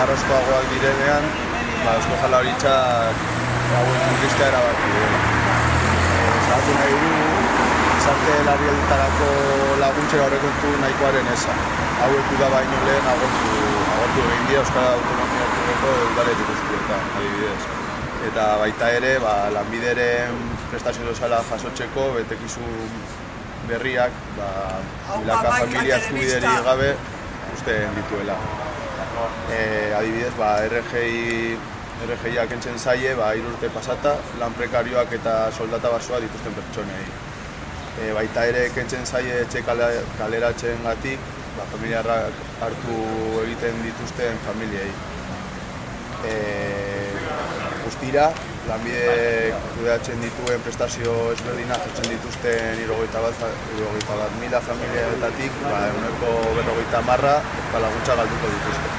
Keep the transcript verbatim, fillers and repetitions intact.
beharrezkoagoak direnean, ba, Eusko Jaurlaritzak hauen murriztea erabaki duela. Zagatu nahi du, gizarte larrialditarako laguntzera aurrekontu nahikoaren eza. Hauek uda baino lehen agortu, agortu egin dira Euskal Autonomia Erkidegoko udaletiko guztietan, adibidez. Eta baita ere, ba, lanbideren prestazio soziala jasotzeko betekizun berriak, ba, milaka familia eskubideri gabe uzten dituela. E, adibidez, ba, R G I R G I-ak entzen zaie, ba, hiru urte pasata, lan prekarioak eta soldata basoa dituzten pertsonei. E, baita ere, kentzen zaie etxe kaleratzen gatik, ba, familiarrak hartu egiten dituzten familiei. E, guztira, lanbide kudeatzen dituen prestazio ezberdinak jatzen dituzten hirurogeita bat mila familietatik, ba, ehuneko berrogeita hamarra laguntza galduko dituzte.